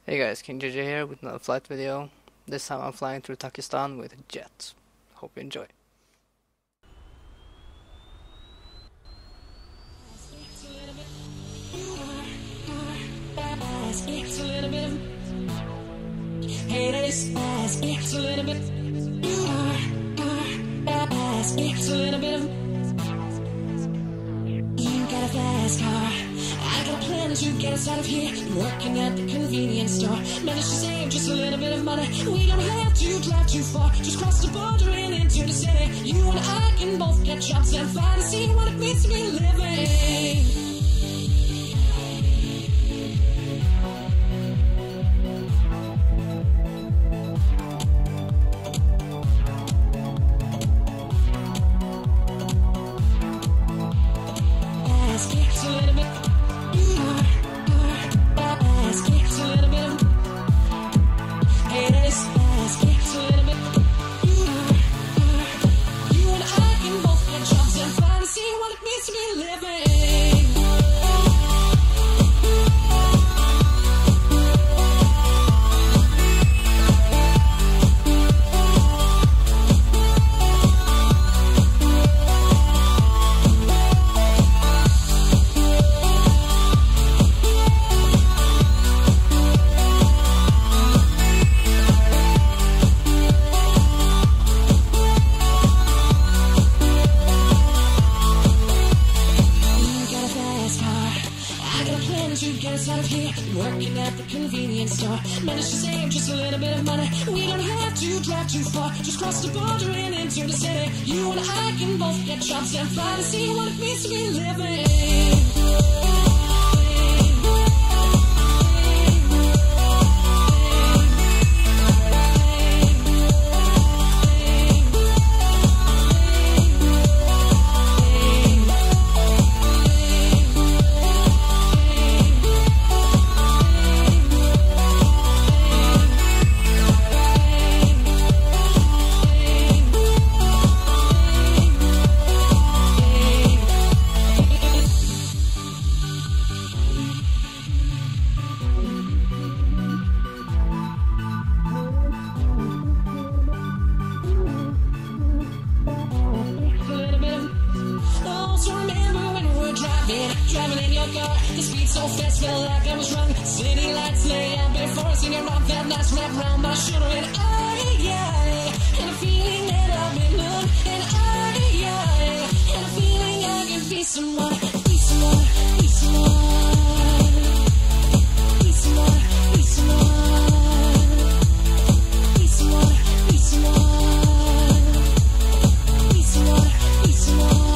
Hey guys, KingJayJay here with another flight video. This time I'm flying through Takistan with a jet. Hope you enjoy. To get us out of here, working at the convenience store. Managed to save just a little bit of money. We don't have to drive too far, just cross the border and into the city. You and I can both get jobs and finally see what it means to be living. To get us out of here, working at the convenience store. Managed to save just a little bit of money. We don't have to drive too far, just cross the border and into the city. You and I can both get jobs and finally see what it means to be living. Driving in your car, the speed so fast, felt like I was drunk. City lights lay out before us, singing around that nice rap round, but I should have been and a feeling that I've been loved, and a feeling I can be someone, be someone, be someone, be someone, be someone, be someone, be someone, be someone, be someone.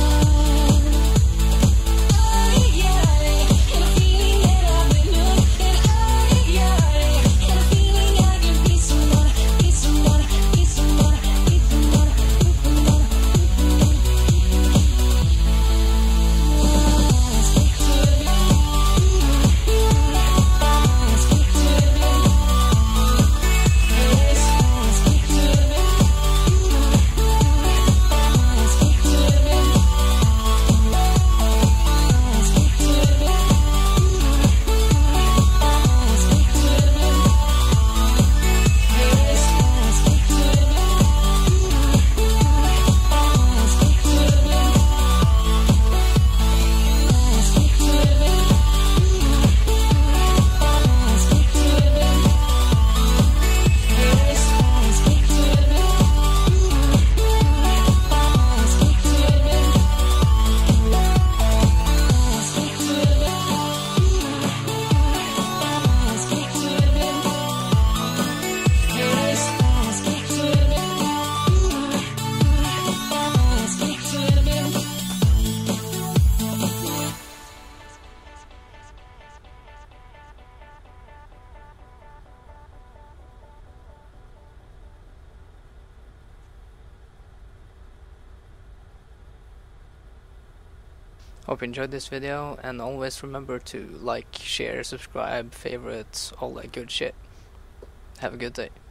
Hope you enjoyed this video, and always remember to like, share, subscribe, favorites, all that good shit. Have a good day.